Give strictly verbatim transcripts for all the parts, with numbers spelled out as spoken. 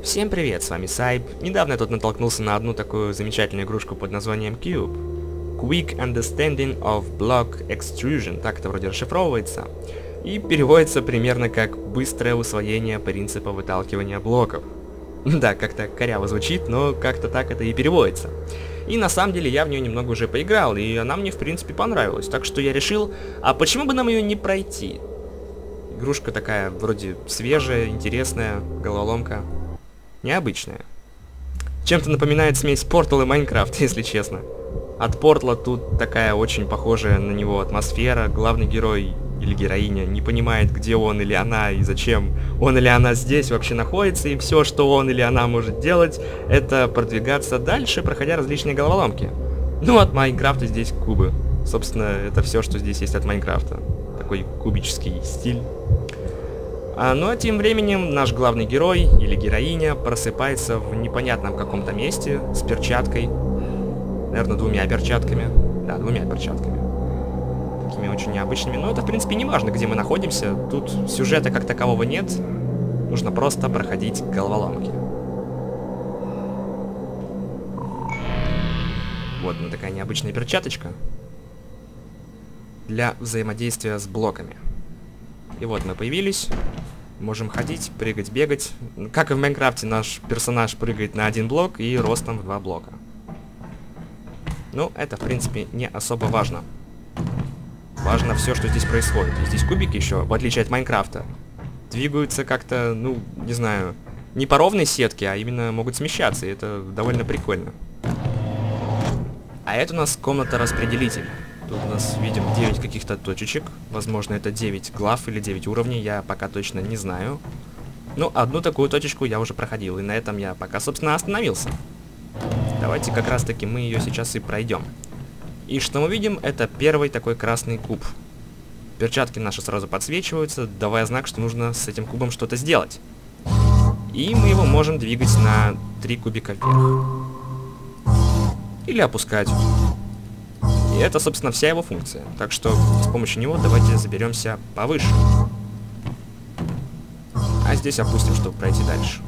Всем привет, с вами Сайб. Недавно я тут натолкнулся на одну такую замечательную игрушку под названием Cube. Quick Understanding of Block Extrusion, так это вроде расшифровывается. И переводится примерно как «быстрое усвоение принципа выталкивания блоков». Да, как-то коряво звучит, но как-то так это и переводится. И на самом деле я в нее немного уже поиграл, и она мне в принципе понравилась. Так что я решил, а почему бы нам ее не пройти? Игрушка такая вроде свежая, интересная, головоломка. Необычная. Чем-то напоминает смесь Portal и Minecraft, если честно. От Portal тут такая очень похожая на него атмосфера. Главный герой или героиня не понимает, где он или она и зачем он или она здесь вообще находится. И все, что он или она может делать, это продвигаться дальше, проходя различные головоломки. Ну, от Майнкрафта здесь кубы. Собственно, это все, что здесь есть от Майнкрафта. Такой кубический стиль. А, ну а тем временем наш главный герой или героиня просыпается в непонятном каком-то месте с перчаткой. Наверное, двумя перчатками. Да, двумя перчатками. Такими очень необычными. Но это, в принципе, не важно, где мы находимся. Тут сюжета как такового нет. Нужно просто проходить головоломки. Вот она такая необычная перчаточка. Для взаимодействия с блоками. И вот мы появились. Можем ходить, прыгать, бегать. Как и в Майнкрафте, наш персонаж прыгает на один блок и ростом в два блока. Ну, это, в принципе, не особо важно. Важно все, что здесь происходит. И здесь кубики еще, в отличие от Майнкрафта, двигаются как-то, ну, не знаю, не по ровной сетке, а именно могут смещаться. И это довольно прикольно. А это у нас комната-распределитель. Тут у нас видим девять каких-то точечек. Возможно, это девять глав или девять уровней, я пока точно не знаю. Ну, одну такую точечку я уже проходил, и на этом я пока, собственно, остановился. Давайте как раз-таки мы ее сейчас и пройдем. И что мы видим, это первый такой красный куб. Перчатки наши сразу подсвечиваются, давая знак, что нужно с этим кубом что-то сделать. И мы его можем двигать на три кубика вверх. Или опускать. И это, собственно, вся его функция. Так что с помощью него давайте заберемся повыше. А здесь опустим, чтобы пройти дальше.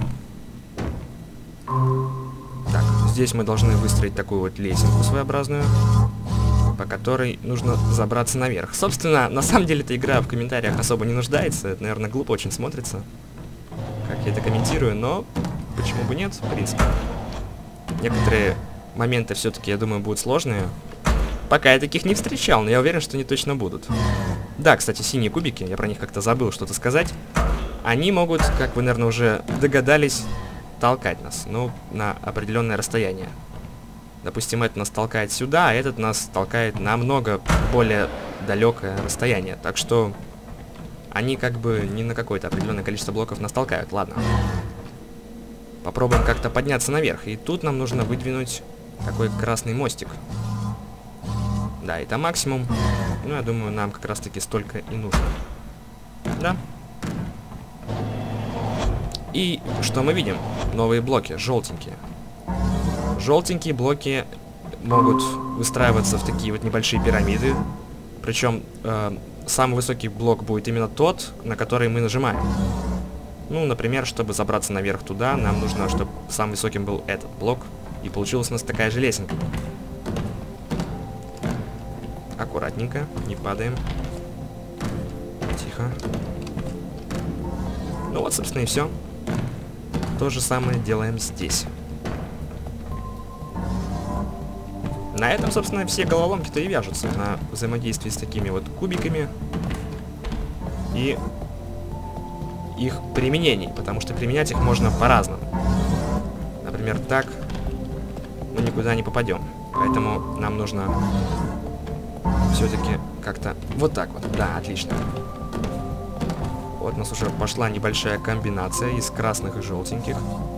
Так, здесь мы должны выстроить такую вот лесенку своеобразную, по которой нужно забраться наверх. Собственно, на самом деле эта игра в комментариях особо не нуждается. Это, наверное, глупо очень смотрится, как я это комментирую, но почему бы нет, в принципе. Некоторые моменты все-таки, я думаю, будут сложные. Пока я таких не встречал, но я уверен, что они точно будут. Да, кстати, синие кубики, я про них как-то забыл что-то сказать. Они могут, как вы, наверное, уже догадались, толкать нас, ну, на определенное расстояние. Допустим, этот нас толкает сюда, а этот нас толкает на намного более далекое расстояние. Так что они как бы не на какое-то определенное количество блоков нас толкают. Ладно. Попробуем как-то подняться наверх. И тут нам нужно выдвинуть такой красный мостик. Да, это максимум. Ну, я думаю, нам как раз-таки столько и нужно. Да. И что мы видим? Новые блоки, желтенькие. Желтенькие блоки могут выстраиваться в такие вот небольшие пирамиды. Причем э, самый высокий блок будет именно тот, на который мы нажимаем. Ну, например, чтобы забраться наверх туда, нам нужно, чтобы самым высоким был этот блок. И получилась у нас такая же лесенка. Аккуратненько, не падаем. Тихо. Ну вот, собственно, и все. То же самое делаем здесь. На этом, собственно, все головоломки-то и вяжутся. На взаимодействии с такими вот кубиками. И их применений. Потому что применять их можно по-разному. Например, так мы никуда не попадем. Поэтому нам нужно все-таки как-то вот так вот. Да, отлично. Вот у нас уже пошла небольшая комбинация из красных и желтеньких.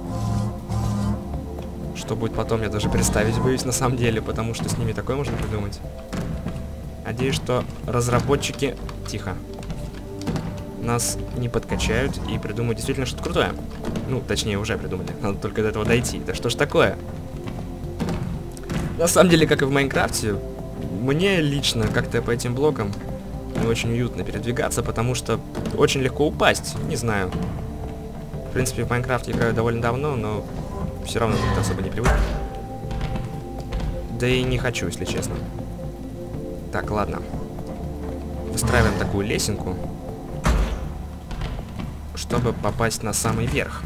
Что будет потом, я даже представить боюсь на самом деле, потому что с ними такое можно придумать. Надеюсь, что разработчики... Тихо. Нас не подкачают и придумают действительно что-то крутое. Ну, точнее, уже придумали. Надо только до этого дойти. Да что ж такое? На самом деле, как и в Майнкрафте, мне лично как-то по этим блокам не очень уютно передвигаться, потому что очень легко упасть. Не знаю. В принципе, в Майнкрафт играю довольно давно, но все равно как-то особо не привык. Да и не хочу, если честно. Так, ладно. Выстраиваем такую лесенку, чтобы попасть на самый верх.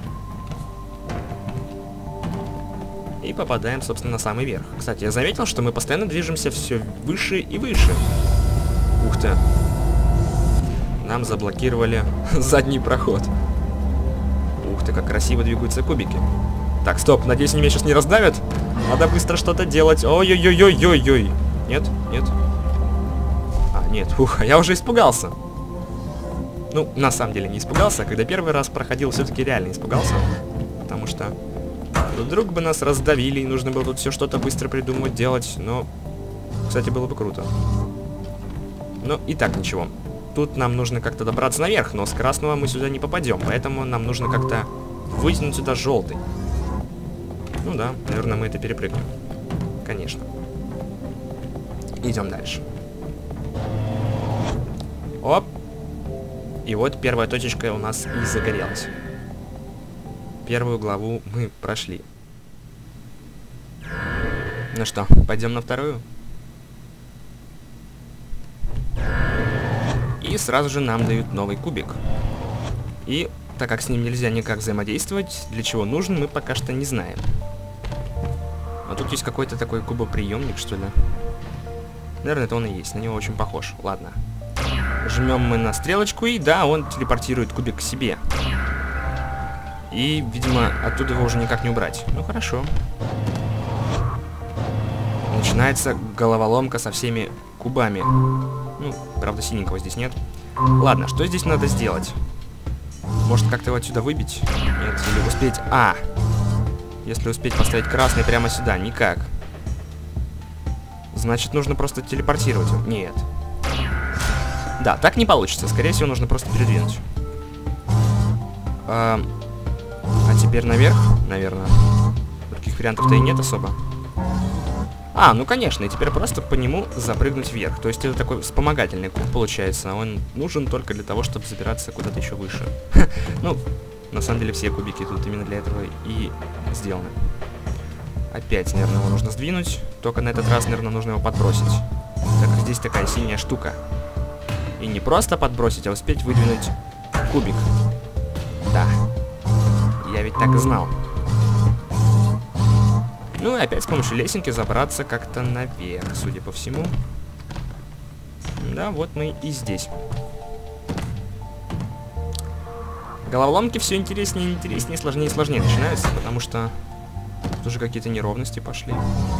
И попадаем, собственно, на самый верх. Кстати, я заметил, что мы постоянно движемся все выше и выше. Ух ты. Нам заблокировали задний проход. Ух ты, как красиво двигаются кубики. Так, стоп, надеюсь, они меня сейчас не раздавят. Надо быстро что-то делать. Ой-ой-ой-ой-ой-ой. Нет, нет. А, нет, ух, я уже испугался. Ну, на самом деле не испугался. Когда первый раз проходил, все-таки реально испугался. Потому что вдруг бы нас раздавили, и нужно было тут все что-то быстро придумывать, делать. Но, кстати, было бы круто. Но и так ничего. Тут нам нужно как-то добраться наверх, но с красного мы сюда не попадем. Поэтому нам нужно как-то вытянуть сюда желтый. Ну да, наверное, мы это перепрыгнем. Конечно. Идем дальше. Оп. И вот первая точечка у нас и загорелась. Первую главу мы прошли. Ну что, пойдем на вторую? И сразу же нам дают новый кубик. И так как с ним нельзя никак взаимодействовать, для чего нужен, мы пока что не знаем. А тут есть какой-то такой кубоприемник, что ли? Наверное, это он и есть. На него очень похож. Ладно. Жмем мы на стрелочку, и да, он телепортирует кубик к себе. И, видимо, оттуда его уже никак не убрать. Ну, хорошо. Начинается головоломка со всеми кубами. Ну, правда, синенького здесь нет. Ладно, что здесь надо сделать? Может, как-то его отсюда выбить? Нет, или успеть... А! Если успеть поставить красный прямо сюда. Никак. Значит, нужно просто телепортировать его. Нет. Да, так не получится. Скорее всего, нужно просто передвинуть. А, а теперь наверх, наверное. Других вариантов-то и нет особо. А, ну конечно, и теперь просто по нему запрыгнуть вверх. То есть это такой вспомогательный куб получается. Он нужен только для того, чтобы забираться куда-то еще выше. Ну, на самом деле все кубики тут именно для этого и сделаны. Опять, наверное, его нужно сдвинуть. Только на этот раз, наверное, нужно его подбросить. Так как здесь такая синяя штука. И не просто подбросить, а успеть выдвинуть кубик. Да. Я ведь так и знал. Ну и опять с помощью лесенки забраться как-то наверх, судя по всему. Да, вот мы и здесь. Головоломки все интереснее и интереснее, сложнее и сложнее начинаются, потому что тут уже какие-то неровности пошли.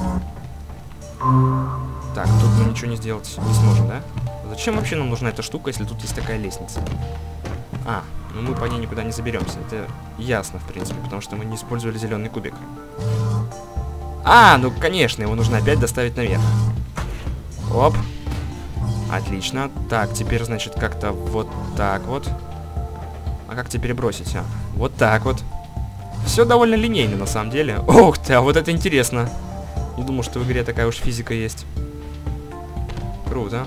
Так, тут мы ничего не сделать не сможем, да? Зачем вообще нам нужна эта штука, если тут есть такая лестница? А, ну мы по ней никуда не заберемся. Это ясно, в принципе, потому что мы не использовали зеленый кубик. А, ну конечно, его нужно опять доставить наверх. Оп. Отлично. Так, теперь, значит, как-то вот так вот. А как теперь бросить, а? Вот так вот. Все довольно линейно, на самом деле. Ух ты, а вот это интересно. Не думал, что в игре такая уж физика есть. Круто.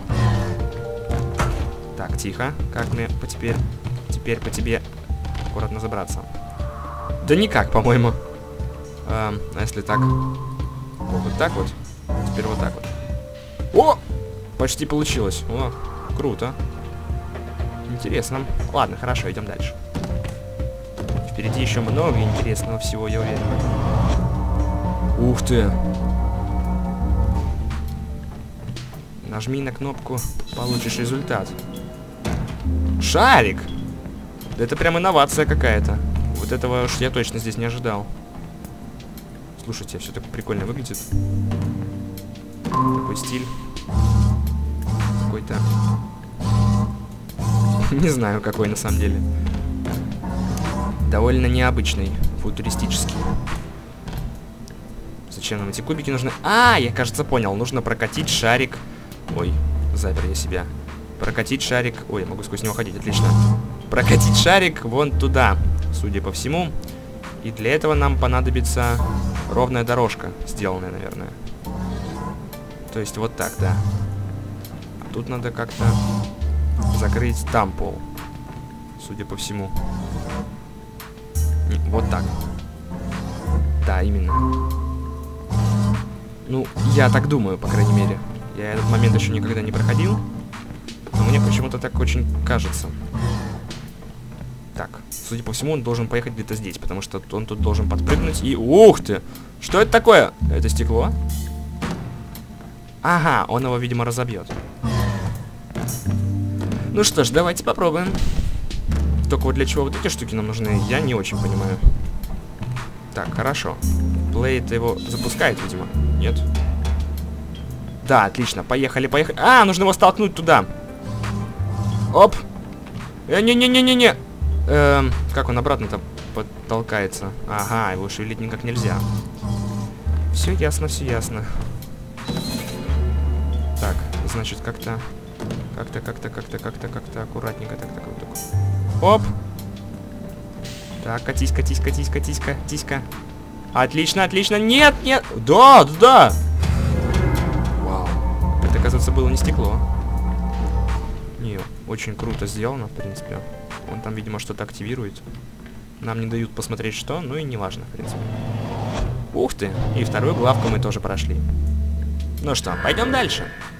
Так, тихо. Как мне по теперь, теперь по тебе аккуратно забраться? Да никак, по-моему. А, а если так? Вот так вот. Теперь вот так вот. О! Почти получилось. О, круто. Интересно. Ладно, хорошо, идем дальше. Впереди еще много интересного всего, я уверен. Ух ты! Нажми на кнопку, получишь результат. Шарик! Да это прям инновация какая-то. Вот этого уж я точно здесь не ожидал. Слушайте, все так прикольно выглядит. Такой стиль. Какой-то... Не знаю, какой на самом деле. Довольно необычный, футуристический. Зачем нам эти кубики нужны? А, я, кажется, понял. Нужно прокатить шарик. Ой, запер я себя. Прокатить шарик... Ой, я могу сквозь него ходить, отлично. Прокатить шарик вон туда, судя по всему. И для этого нам понадобится ровная дорожка, сделанная, наверное. То есть вот так, да. А тут надо как-то закрыть там пол, судя по всему. Вот так. Да, именно. Ну, я так думаю, по крайней мере. Я этот момент еще никогда не проходил. Но мне почему-то так очень кажется. Так, судя по всему, он должен поехать где-то здесь, потому что он тут должен подпрыгнуть и... Ух ты! Что это такое? Это стекло? Ага, он его, видимо, разобьет. Ну что ж, давайте попробуем. Только вот для чего вот эти штуки нам нужны, я не очень понимаю. Так, хорошо. Плей-то его запускает, видимо. Нет? Да, отлично. Поехали, поехали. А, нужно его столкнуть туда. Оп. Э, не-не-не-не-не. Эм, как он обратно-то подтолкается? Ага, его шевелить никак нельзя. Все ясно, все ясно. Так, значит, как-то... Как-то, как-то, как-то, как-то, как-то аккуратненько. Так, так, вот так. Оп. Так, катись, катись, катись, катись, катись-ка. Отлично, отлично. Нет, нет. Да, да, да. Вау. Это, оказывается, было не стекло. Не, очень круто сделано, в принципе. Он там, видимо, что-то активирует. Нам не дают посмотреть, что, ну и не важно, в принципе. Ух ты. И вторую главку мы тоже прошли. Ну что, пойдем дальше.